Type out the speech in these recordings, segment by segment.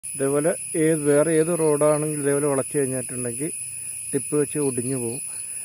ഇതേപോലെ വേറെ ഏത് റോഡാണെങ്കിലും ഇതേപോലെ വളച്ചു കഴിഞ്ഞിട്ടുണ്ടെങ്കിൽ ടിപ്പ് വെച്ച് ഒടിഞ്ഞു പോകും.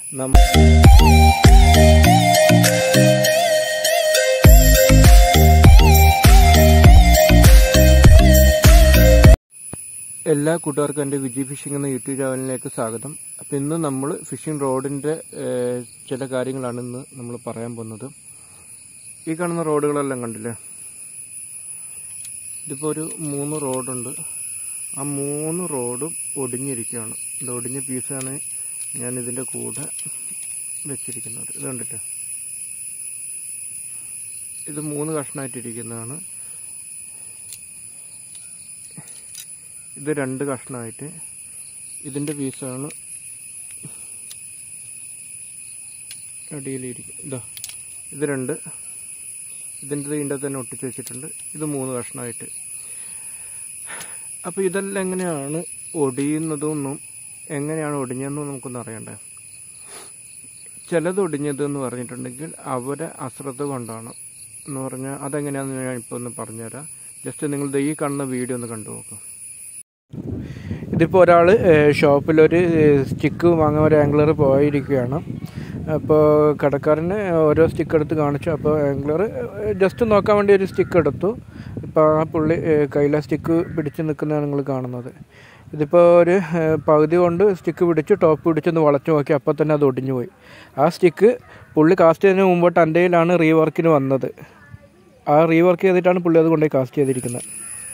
എല്ലാ കൂട്ടുകാർക്കും എൻ്റെ വിജി ഫിഷിംഗ് എന്ന യൂട്യൂബ് ചാനലിലേക്ക് സ്വാഗതം. അപ്പോൾ ഇന്ന് നമ്മൾ ഫിഷിംഗ് റോഡിൻ്റെ ചില കാര്യങ്ങളാണ് ഇന്ന് നമ്മൾ പറയാൻ പോകുന്നത്. ഈ കാണുന്ന റോഡുകളെല്ലാം കണ്ടില്ലേ, ഇതിപ്പോൾ ഒരു 3 റോഡുണ്ട്. ആ 3 റോഡും ഒടിഞ്ഞിരിക്കുകയാണ്. ഇത് ഒടിഞ്ഞ പീസാണ് ഞാൻ ഇതിൻ്റെ കൂടെ വെച്ചിരിക്കുന്നത്. ഇത് കണ്ടില്ലേ, ഇത് 3 കഷ്ണമായിട്ടിരിക്കുന്നതാണ്. ഇത് 2 കഷ്ണമായിട്ട് ഇതിൻ്റെ പീസാണ് അടിയിലിരിക്കും. ഇത് 2, ഇതിൻ്റെ തന്നെ ഒട്ടിച്ച് വെച്ചിട്ടുണ്ട്. ഇത് 3 കഷ്ണമായിട്ട്. അപ്പോൾ ഇതെല്ലാം എങ്ങനെയാണ് ഒടിയുന്നതെന്നും എങ്ങനെയാണ് ഒടിഞ്ഞതെന്നും നമുക്കൊന്നും അറിയണ്ടേ. ചിലത് ഒടിഞ്ഞതെന്ന് പറഞ്ഞിട്ടുണ്ടെങ്കിൽ അവരെ അശ്രദ്ധ കൊണ്ടാണ് എന്ന് പറഞ്ഞാൽ അതെങ്ങനെയാണെന്ന് ഞാൻ ഇപ്പോൾ ഒന്ന് പറഞ്ഞുതരാം. ജസ്റ്റ് നിങ്ങൾ ഈ കാണുന്ന വീഡിയോ ഒന്ന് കണ്ടു നോക്കാം. ഇതിപ്പോൾ ഒരാൾ ഷോപ്പിലൊരു സ്റ്റിക്ക് വാങ്ങാൻ ഒരു ആംഗ്ലർ പോയിരിക്കുകയാണ്. അപ്പോൾ കടക്കാരന് ഓരോ സ്റ്റിക്ക് എടുത്ത് കാണിച്ചു. അപ്പോൾ ആംഗ്ലർ ജസ്റ്റ് നോക്കാൻ വേണ്ടി ഒരു സ്റ്റിക്ക് എടുത്തു. ഇപ്പോൾ ആ പുള്ളി കയ്യിലെ സ്റ്റിക്ക് പിടിച്ച് നിൽക്കുന്നതാണ് നിങ്ങൾ കാണുന്നത്. ഇതിപ്പോൾ ഒരു പകുതി കൊണ്ട് സ്റ്റിക്ക് പിടിച്ച് ടോപ്പ് പിടിച്ചൊന്ന് വളച്ചു നോക്കി, അപ്പോൾ തന്നെ അത് ഒടിഞ്ഞു പോയി. ആ സ്റ്റിക്ക് പുള്ളി കാസ്റ്റ് ചെയ്തതിന് മുമ്പോട്ട് എൻ്റെ കയ്യിലാണ് റീവർക്കിന് വന്നത്. ആ റീവർക്ക് ചെയ്തിട്ടാണ് പുള്ളി അത് കൊണ്ടുപോയി കാസ്റ്റ് ചെയ്തിരിക്കുന്നത്.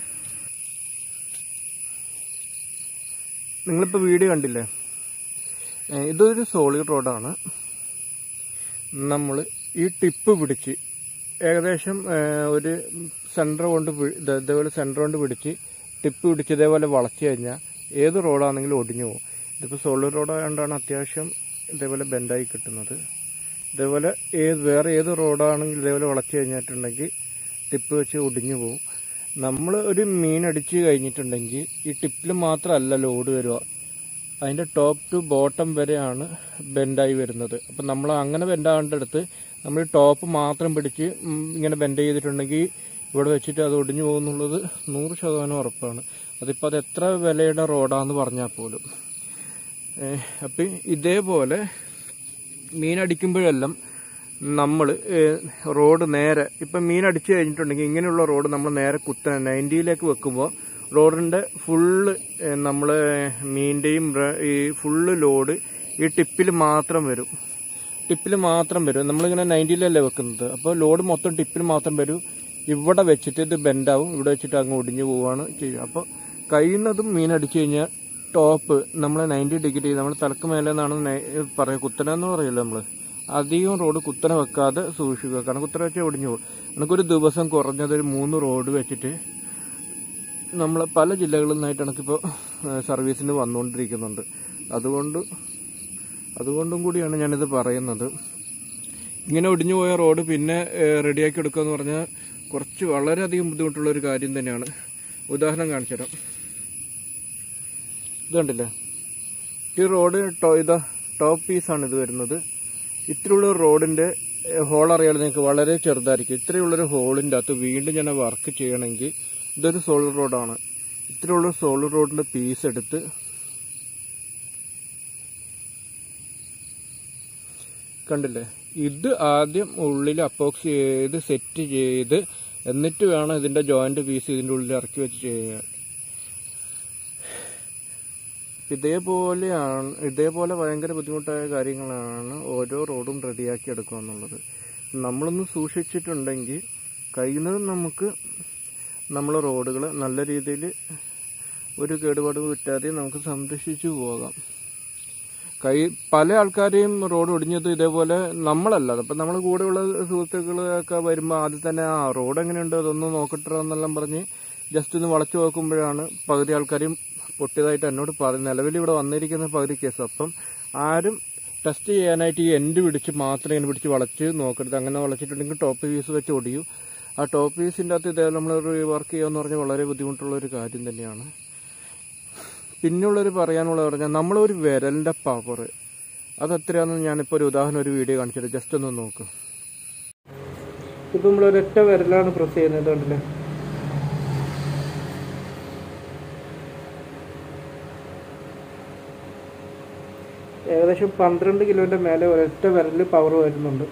നിങ്ങളിപ്പോൾ വീഡിയോ കണ്ടില്ലേ, ഇതൊരു സോളിഡ് റോഡാണ്. നമ്മൾ ഈ ടിപ്പ് പിടിച്ച് ഏകദേശം ഒരു സെൻറ്റർ കൊണ്ട് ഇതേപോലെ സെൻറ്റർ കൊണ്ട് പിടിച്ച് ടിപ്പ് പിടിച്ച് ഇതേപോലെ വളച്ചു കഴിഞ്ഞാൽ ഏത് റോഡാണെങ്കിലും ഒടിഞ്ഞു പോകും. ഇതിപ്പോൾ സോളിഡ് റോഡായതുകൊണ്ടാണ് അത്യാവശ്യം ഇതേപോലെ ബെൻഡായി കിട്ടുന്നത്. ഇതേപോലെ വേറെ ഏത് റോഡാണെങ്കിലും ഇതേപോലെ വളച്ചു കഴിഞ്ഞിട്ടുണ്ടെങ്കിൽ ടിപ്പ് വെച്ച് ഒടിഞ്ഞു പോകും. നമ്മൾ ഒരു മീൻ അടിച്ച് കഴിഞ്ഞിട്ടുണ്ടെങ്കിൽ ഈ ടിപ്പിൽ മാത്രമല്ല ലോഡ് വരിക, അതിൻ്റെ ടോപ്പ് ടു ബോട്ടം വരെയാണ് ബെൻഡായി വരുന്നത്. അപ്പം നമ്മൾ അങ്ങനെ ബെൻഡാകേണ്ടടുത്ത് നമ്മൾ ടോപ്പ് മാത്രം പിടിച്ച് ഇങ്ങനെ ബെൻഡ് ചെയ്തിട്ടുണ്ടെങ്കിൽ ഇവിടെ വെച്ചിട്ട് അത് ഒടിഞ്ഞു പോകുന്നുള്ളത് 100% ഉറപ്പാണ്. അതിപ്പോൾ അത് എത്ര വിലയുടെ റോഡാന്ന് പറഞ്ഞാൽ പോലും. അപ്പം ഇതേപോലെ മീൻ അടിക്കുമ്പോഴെല്ലാം നമ്മൾ റോഡ് നേരെ ഇപ്പം മീൻ അടിച്ചു കഴിഞ്ഞിട്ടുണ്ടെങ്കിൽ ഇങ്ങനെയുള്ള റോഡ് നമ്മൾ നേരെ കുത്തനെ 90ലേക്ക് വെക്കുമ്പോൾ റോഡിൻ്റെ ഫുള്ള് നമ്മൾ മീൻ്റെയും ഈ ഫുള്ള് ലോഡ് ഈ ടിപ്പിൽ മാത്രം വരും. നമ്മളിങ്ങനെ 90ലല്ലേ വെക്കുന്നത്. അപ്പോൾ ലോഡ് മൊത്തം ടിപ്പിൽ മാത്രം വരും. ഇവിടെ വെച്ചിട്ട് ഇത് ബെൻഡാവും, ഇവിടെ വെച്ചിട്ട് അങ്ങ് ഒടിഞ്ഞു പോവുകയാണ് ചെയ്യുക. അപ്പോൾ കഴിയുന്നതും മീൻ അടിച്ചു കഴിഞ്ഞാൽ ടോപ്പ് നമ്മൾ 90 ഡിഗ്രി നമ്മൾ തലക്ക് മേലെ നിന്നാണ് പറയുക, കുത്തനെന്ന് പറയുമല്ലോ നമ്മൾ. അധികം റോഡ് കുത്തനെ വെക്കാതെ സൂക്ഷിക്കുക. കാരണം കുത്തനെ വെച്ചാൽ ഒടിഞ്ഞു പോകും. നമുക്കൊരു ദിവസം കുറഞ്ഞത് ഒരു 3 റോഡ് വെച്ചിട്ട് നമ്മൾ പല ജില്ലകളിൽ നിന്നായിട്ട് എനിക്കിപ്പോൾ സർവീസിന് വന്നുകൊണ്ടിരിക്കുന്നുണ്ട്. അതുകൊണ്ടും കൂടിയാണ് ഞാനിത് പറയുന്നത്. ഇങ്ങനെ ഒടിഞ്ഞു പോയ റോഡ് പിന്നെ റെഡിയാക്കി എടുക്കുക എന്ന് പറഞ്ഞാൽ കുറച്ച് വളരെയധികം ബുദ്ധിമുട്ടുള്ളൊരു കാര്യം തന്നെയാണ്. ഉദാഹരണം കാണിച്ചു തരാം. ഇത് കണ്ടില്ലേ, ഈ റോഡ് ടോപ്പ് പീസാണ് ഇത് വരുന്നത്. ഇത്രയുള്ള റോഡിൻ്റെ ഹോൾ അറിയാതെ നിങ്ങൾക്ക് വളരെ ചെറുതായിരിക്കും. ഇത്രയുള്ളൊരു ഹോളിൻ്റെ അകത്ത് വീണ്ടും ഞാൻ വർക്ക് ചെയ്യണമെങ്കിൽ ഇതൊരു സോളിഡ് റോഡാണ്. ഇത്രയുള്ള സോളിഡ് റോഡിൻ്റെ പീസ് എടുത്ത് കണ്ടില്ലേ, ഇത് ആദ്യം ഉള്ളിൽ അപ്പോക്സി ചെയ്ത് സെറ്റ് ചെയ്ത് എന്നിട്ട് വേണം ഇതിൻ്റെ ജോയിൻ്റ് പീസ് ഇതിൻ്റെ ഉള്ളിൽ ഇറക്കി വെച്ച് ചെയ്യാൻ. ഇതേപോലെ ഭയങ്കര ബുദ്ധിമുട്ടായ കാര്യങ്ങളാണ് ഓരോ റോഡും റെഡിയാക്കി എടുക്കുക എന്നുള്ളത്. നമ്മളൊന്ന് സൂക്ഷിച്ചിട്ടുണ്ടെങ്കിൽ കഴിയുന്നതും നമുക്ക് നമ്മളെ റോഡുകൾ നല്ല രീതിയിൽ ഒരു കേടുപാടും വിറ്റാതെ നമുക്ക് സംരക്ഷിച്ചു പോകാം. പല ആൾക്കാരെയും റോഡ് ഒടിഞ്ഞത് ഇതേപോലെ നമ്മളല്ല. അപ്പം നമ്മൾ കൂടെയുള്ള സുഹൃത്തുക്കളൊക്കെ വരുമ്പോൾ ആദ്യം തന്നെ റോഡ് എങ്ങനെയുണ്ട് അതൊന്ന് നോക്കട്ടെ എന്നെല്ലാം പറഞ്ഞ് ജസ്റ്റ് ഒന്ന് വളച്ചു നോക്കുമ്പോഴാണ് പകുതി ആൾക്കാരും പൊട്ടിയതായിട്ട് എന്നോട് പറഞ്ഞു. നിലവിൽ ഇവിടെ വന്നിരിക്കുന്ന പകുതി കേസ്. അപ്പം ആരും ടെസ്റ്റ് ചെയ്യാനായിട്ട് ഈ എൻഡ് പിടിച്ച് മാത്രം ഇങ്ങനെ പിടിച്ച് വളച്ച് നോക്കരുത്. അങ്ങനെ വളച്ചിട്ടുണ്ടെങ്കിൽ ടോപ്പ് പീസ് വെച്ച് ഒടിയും. ആ ടോപ്പ് പീസിൻ്റെ അകത്ത് ഇതേപോലെ നമ്മൾ വർക്ക് ചെയ്യുക പറഞ്ഞാൽ വളരെ ബുദ്ധിമുട്ടുള്ളൊരു കാര്യം തന്നെയാണ്. പിന്നുള്ളൊരു പറയാനുള്ളത് പറഞ്ഞാൽ നമ്മളൊരു വിരലിൻ്റെ പവർ അതെത്രയാണെന്ന് ഞാനിപ്പോൾ ഒരു ഉദാഹരണം ഒരു വീഡിയോ കാണിച്ചിട്ട് ജസ്റ്റ് ഒന്ന് നോക്കും. ഇപ്പം നമ്മളൊരൊറ്റ വിരലാണ് പ്രസ് ചെയ്യുന്നത് കണ്ടില്ലേ. ഏകദേശം 12 കിലോൻ്റെ മേലെ ഒരൊറ്റ വിരലിൽ പവർ വരുന്നുണ്ട്.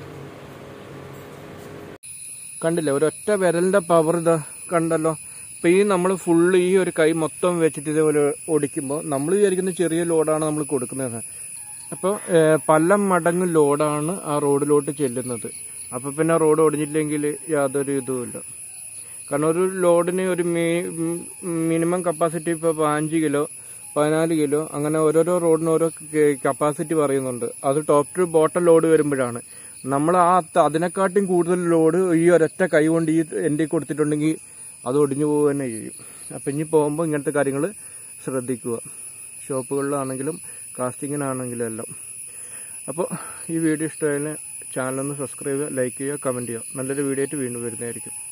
കണ്ടില്ലേ, ഒരൊറ്റ വിരലിൻ്റെ പവർ ഇതാ കണ്ടല്ലോ. അപ്പോൾ നമ്മൾ ഫുള്ള് ഈ ഒരു കൈ മൊത്തം വെച്ചിട്ട് ഇതേപോലെ ഓടിക്കുമ്പോൾ നമ്മൾ വിചാരിക്കുന്ന ചെറിയ ലോഡാണ് നമ്മൾ കൊടുക്കുന്നത്. അപ്പോൾ പല മടങ്ങ് ലോഡാണ് ആ റോഡിലോട്ട് ചെല്ലുന്നത്. അപ്പോൾ പിന്നെ റോഡ് ഒടിഞ്ഞില്ലെങ്കിൽ യാതൊരു ഇതുമില്ല. കാരണം ഒരു ലോഡിന് ഒരു മിനിമം കപ്പാസിറ്റി ഇപ്പോൾ 5 കിലോ 14 കിലോ അങ്ങനെ ഓരോരോ റോഡിന് ഓരോ കപ്പാസിറ്റി പറയുന്നുണ്ട്. അത് ടോപ്പ് ടു ബോട്ടം ലോഡ് വരുമ്പോഴാണ് നമ്മൾ അതിനെക്കാട്ടും കൂടുതൽ ലോഡ് ഈ ഒരൊറ്റ കൈ കൊണ്ട് ഈ എൻ്റെ കൊടുത്തിട്ടുണ്ടെങ്കിൽ അത് ഒടിഞ്ഞു പോകുക തന്നെ ചെയ്യും. അപ്പം ഇനി പോകുമ്പോൾ ഇങ്ങനത്തെ കാര്യങ്ങൾ ശ്രദ്ധിക്കുക, ഷോപ്പുകളിലാണെങ്കിലും കാസ്റ്റിങ്ങിനാണെങ്കിലും എല്ലാം. അപ്പോൾ ഈ വീഡിയോ ഇഷ്ടമായാലും ചാനലൊന്ന് സബ്സ്ക്രൈബ് ചെയ്യുക, ലൈക്ക് ചെയ്യുക, കമൻറ്റ് ചെയ്യുക. നല്ലൊരു വീഡിയോ ആയിട്ട് വീണ്ടും വരുന്നതായിരിക്കും.